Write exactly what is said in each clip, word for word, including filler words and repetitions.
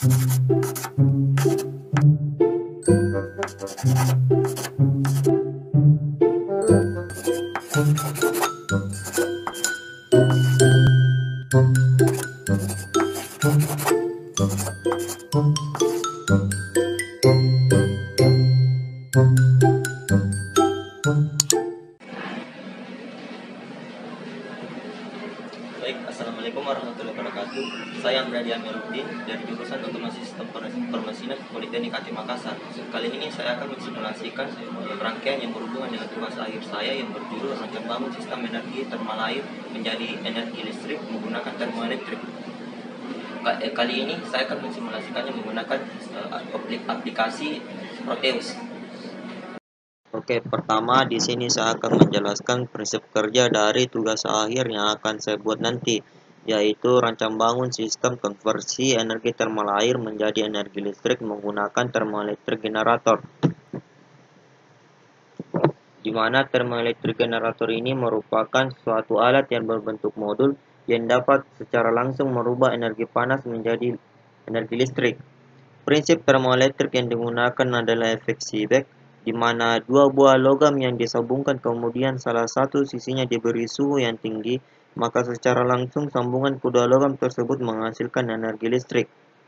Baik, Assalamualaikum warahmatullahi wabarakatuh. Saya Amradi Amiruddin dari jurusan Otomasi Sistem Permesinan Politeknik I T Makassar. Kali ini saya akan mensimulasikan rangkaian yang berhubungan dengan tugas akhir saya yang berjudul rancang bangun sistem energi termal air menjadi energi listrik menggunakan termoelektrik. Kali ini saya akan mensimulasikannya menggunakan aplikasi Proteus. Oke, pertama di sini saya akan menjelaskan prinsip kerja dari tugas akhir yang akan saya buat nanti, yaitu rancang bangun sistem konversi energi termal air menjadi energi listrik menggunakan termoelektrik generator. Di mana termoelektrik generator ini merupakan suatu alat yang berbentuk modul yang dapat secara langsung merubah energi panas menjadi energi listrik. Prinsip termoelektrik yang digunakan adalah efek Seebeck, di mana dua buah logam yang disambungkan kemudian salah satu sisinya diberi suhu yang tinggi, maka secara langsung sambungan kedua logam tersebut menghasilkan energi listrik.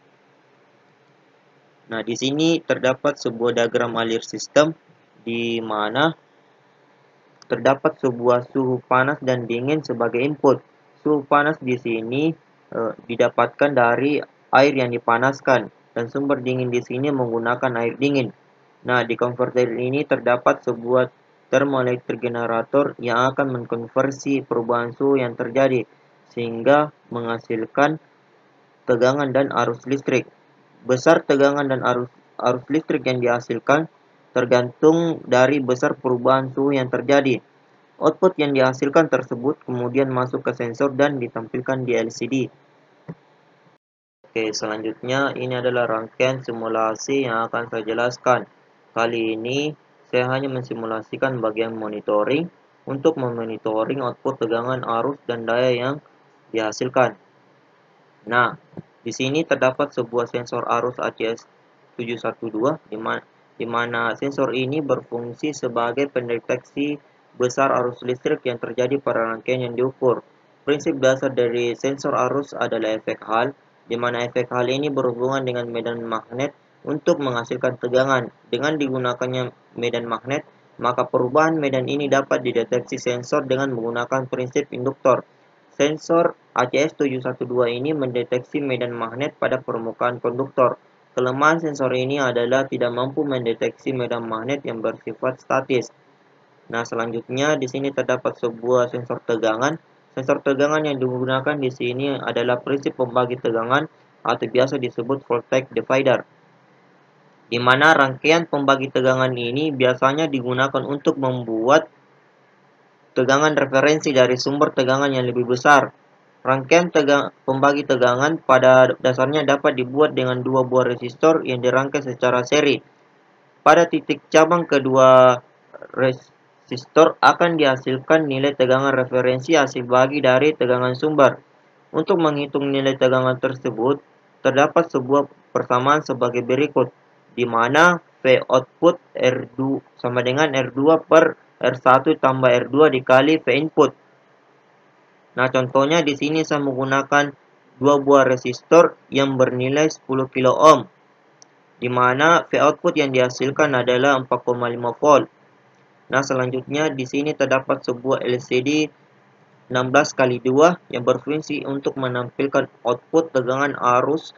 Nah, di sini terdapat sebuah diagram alir sistem di mana terdapat sebuah suhu panas dan dingin sebagai input. Suhu panas di sini e, didapatkan dari air yang dipanaskan dan sumber dingin di sini menggunakan air dingin. Nah, di konverter ini terdapat sebuah termoelektrik generator yang akan mengkonversi perubahan suhu yang terjadi sehingga menghasilkan tegangan dan arus listrik. Besar tegangan dan arus arus listrik yang dihasilkan tergantung dari besar perubahan suhu yang terjadi. Output yang dihasilkan tersebut kemudian masuk ke sensor dan ditampilkan di L C D. Oke, selanjutnya ini adalah rangkaian simulasi yang akan saya jelaskan. Kali ini saya hanya mensimulasikan bagian monitoring untuk memonitoring output tegangan arus dan daya yang dihasilkan. Nah, di sini terdapat sebuah sensor arus A C S tujuh satu dua di mana di mana sensor ini berfungsi sebagai pendeteksi besar arus listrik yang terjadi pada rangkaian yang diukur. Prinsip dasar dari sensor arus adalah efek Hall, di mana efek Hall ini berhubungan dengan medan magnet untuk menghasilkan tegangan. Dengan digunakannya medan magnet, maka perubahan medan ini dapat dideteksi sensor dengan menggunakan prinsip induktor. Sensor A C S tujuh satu dua ini mendeteksi medan magnet pada permukaan konduktor. Kelemahan sensor ini adalah tidak mampu mendeteksi medan magnet yang bersifat statis. Nah, selanjutnya di sini terdapat sebuah sensor tegangan. Sensor tegangan yang digunakan di sini adalah prinsip pembagi tegangan atau biasa disebut voltage divider, di mana rangkaian pembagi tegangan ini biasanya digunakan untuk membuat tegangan referensi dari sumber tegangan yang lebih besar. Rangkaian tegang, pembagi tegangan pada dasarnya dapat dibuat dengan dua buah resistor yang dirangkai secara seri. Pada titik cabang kedua resistor akan dihasilkan nilai tegangan referensi hasil bagi dari tegangan sumber. Untuk menghitung nilai tegangan tersebut, terdapat sebuah persamaan sebagai berikut, di mana V output R dua sama dengan R dua per R satu tambah R dua dikali V input. Nah, contohnya di sini saya menggunakan dua buah resistor yang bernilai sepuluh kilo ohm, di mana V output yang dihasilkan adalah empat koma lima volt. Nah, selanjutnya di sini terdapat sebuah L C D enam belas kali dua yang berfungsi untuk menampilkan output tegangan arus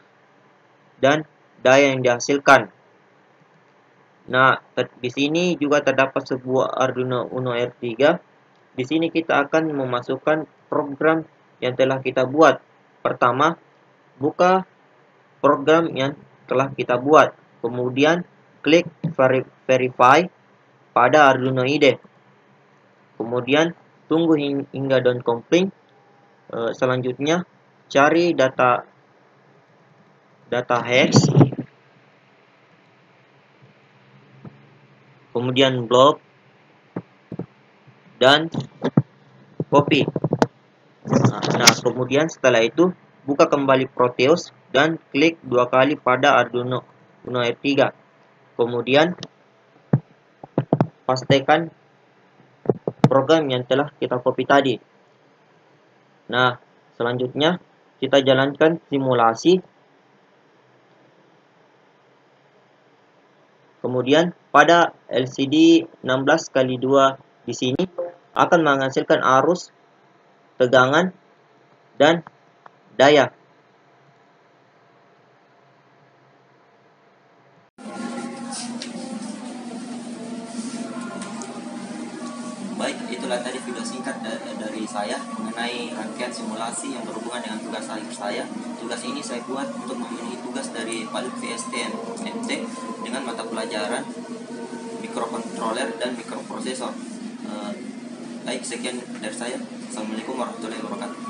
dan daya yang dihasilkan. Nah, di sini juga terdapat sebuah Arduino Uno R tiga. Di sini kita akan memasukkan program yang telah kita buat. Pertama, buka program yang telah kita buat. Kemudian, klik Verify pada Arduino I D E. Kemudian, tunggu hingga down comping. Selanjutnya, cari data data hex. Kemudian blok dan copy. Nah, nah, kemudian setelah itu buka kembali Proteus dan klik dua kali pada Arduino Uno R tiga. Kemudian pastikan program yang telah kita copy tadi. Nah, selanjutnya kita jalankan simulasi. Kemudian pada L C D enam belas kali dua di sini akan menghasilkan arus, tegangan, dan daya. Baik, itulah tadi video singkat dari saya mengenai rangkaian simulasi yang berhubungan dengan tugas akhir saya. Tugas ini saya buat untuk memenuhi tugas dari Palut V S T M T dengan mata pelajaran mikrokontroler dan mikroprosesor. Baik, sekian dari saya. Assalamualaikum warahmatullahi wabarakatuh.